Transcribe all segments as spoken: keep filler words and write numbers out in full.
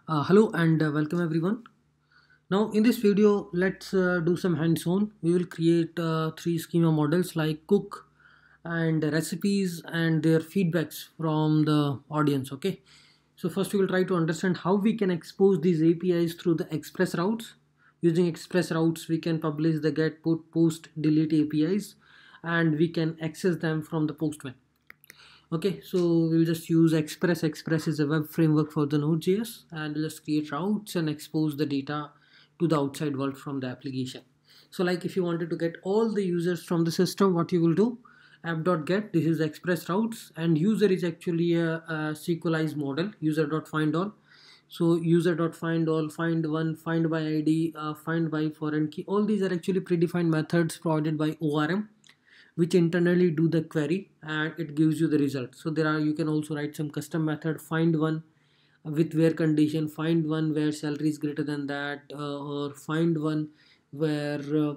Uh, hello and uh, welcome everyone. Now in this video let's uh, do some hands-on. We will create uh, three schema models like cook and recipes and their feedbacks from the audience. Okay, so first we will try to understand how we can expose these A P Is through the express routes. Using express routes we can publish the get, put, post, delete A P Is and we can access them from the postman. Okay, so we'll just use Express. Express is a web framework for the Node.js, and we'll just create routes and expose the data to the outside world from the application. So like if you wanted to get all the users from the system, what you will do, app.get, this is Express routes, and user is actually a, a Sequelize model, user.findAll. So user.findAll, find one, find by I D, uh, find by foreign key, all these are actually predefined methods provided by O R M, which internally do the query and it gives you the result. So there are, you can also write some custom method, find one with where condition, find one where salary is greater than that, uh, or find one where uh,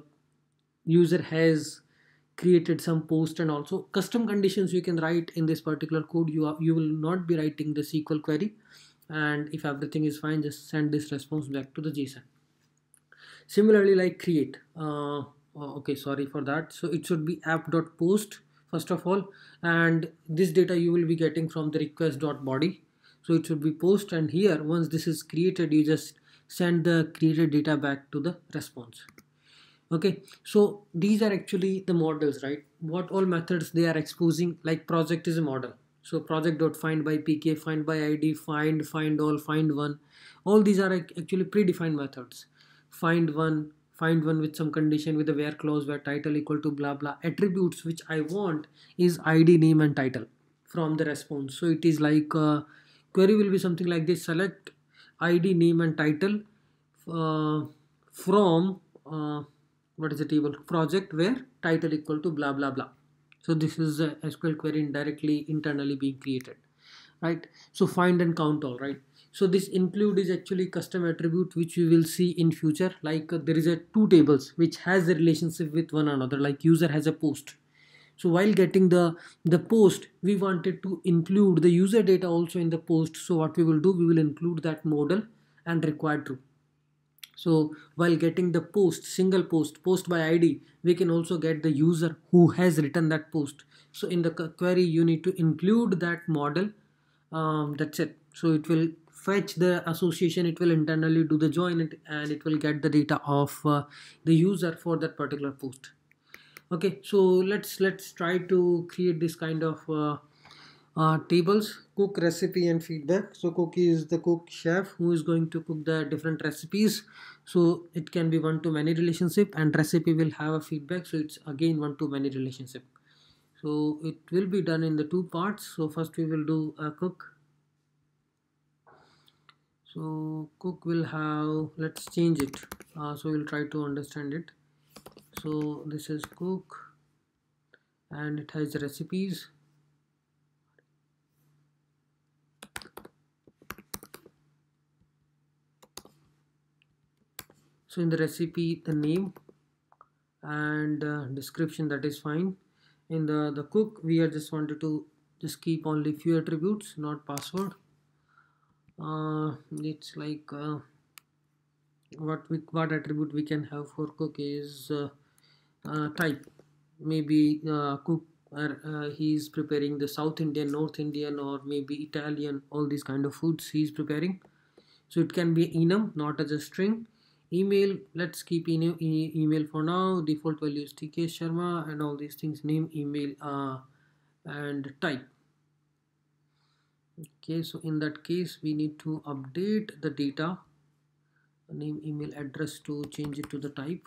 user has created some post, and also custom conditions you can write in this particular code. You are, you will not be writing the S Q L query, and if everything is fine, just send this response back to the JSON. Similarly, like create, uh, okay, sorry for that. So it should be app.post first of all, and this data you will be getting from the request.body. So it should be post, and here once this is created, you just send the created data back to the response. Okay, so these are actually the models, right? What all methods they are exposing, like project is a model. So project.find by pk, find by id, find, find all, find one, all these are actually predefined methods. Find one, find one with some condition with a where clause where title equal to blah blah. Attributes which I want is id, name and title from the response. So it is like uh, query will be something like this: select id, name and title uh, from uh, what is the table project where title equal to blah blah blah. So this is a S Q L query indirectly internally being created, right? So find and count all, right? So this include is actually custom attribute which we will see in future. Like uh, there is a two tables which has a relationship with one another, like user has a post. So while getting the the post, we wanted to include the user data also in the post. So what we will do, we will include that model and required true. So while getting the post, single post, post by I D, we can also get the user who has written that post. So in the query, you need to include that model. Um, that's it. So it will fetch the association, it will internally do the join it, and it will get the data of uh, the user for that particular post. Okay, so let's let's try to create this kind of uh, uh, tables: cook, recipe and feedback. So cook is the cook chef who is going to cook the different recipes, so it can be one to many relationship, and recipe will have a feedback, so it's again one to many relationship. So it will be done in the two parts. So first we will do a cook. So cook will have, let's change it, uh, so we'll try to understand it. So this is cook and it has the recipes. So in the recipe, the name and uh, description, that is fine. In the the cook, we are just wanted to just keep only few attributes, not password. Uh, it's like uh, what we what attribute we can have for cook is uh, uh, type. Maybe uh, cook or uh, he is preparing the South Indian, North Indian, or maybe Italian. All these kind of foods he is preparing. So it can be enum, not as a string. Email, let's keep email, e email for now. Default value is T K Sharma and all these things. Name, email, uh, and type. Okay, so in that case we need to update the data, name, email, address, to change it to the type.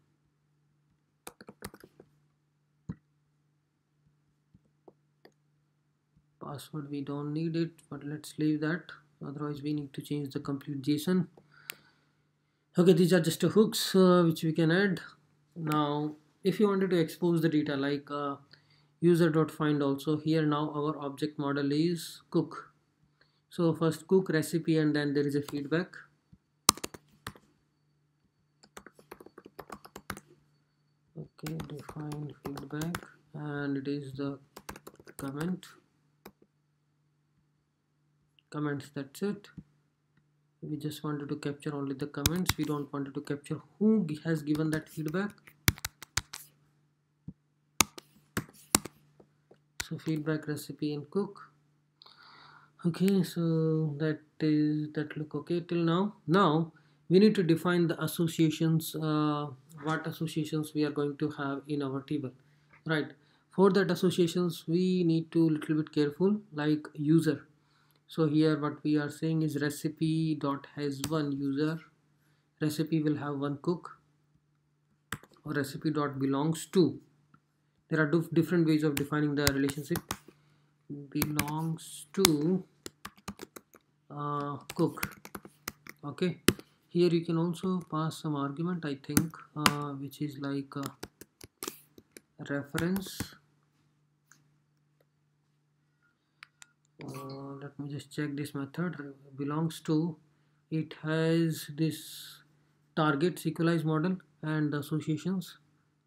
Password we don't need it, but let's leave that, otherwise we need to change the complete JSON. Okay, these are just the hooks uh, which we can add. Now if you wanted to expose the data, like uh, user.find also, here now our object model is cook. So first cook, recipe, and then there is a feedback. Okay, define feedback, and it is the comment comments, that's it. We just wanted to capture only the comments. We don't want to capture who has given that feedback. So feedback, recipe, and cook. Okay, so that is that look okay till now. Now we need to define the associations, uh, what associations we are going to have in our table, right? For that associations we need to little bit careful, like user. So here what we are saying is recipe dot has one user, recipe will have one cook, or recipe dot belongs to. There are different ways of defining the relationship. Belongs to uh, cook. Okay, here you can also pass some argument, I think, uh, which is like uh, reference. Uh, let me just check this method. Belongs to, it has this target Sequelize model and the associations.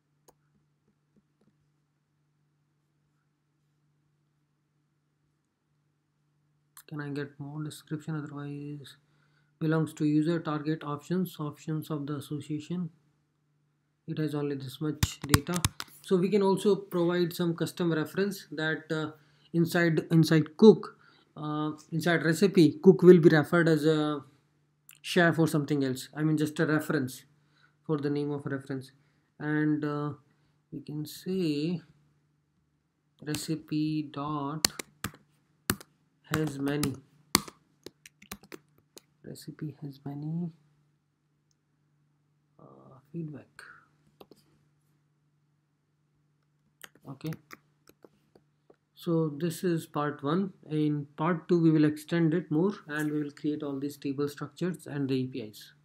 Can I get more description? Otherwise, belongs to user, target, options, options of the association. It has only this much data. So we can also provide some custom reference that uh, inside inside cook, uh, inside recipe, cook will be referred as a chef or something else. I mean just a reference for the name of reference. And uh, we can say recipe dot has many, recipe has many uh, feedback. Okay, so this is part one. In part two we will extend it more and we will create all these table structures and the A P Is.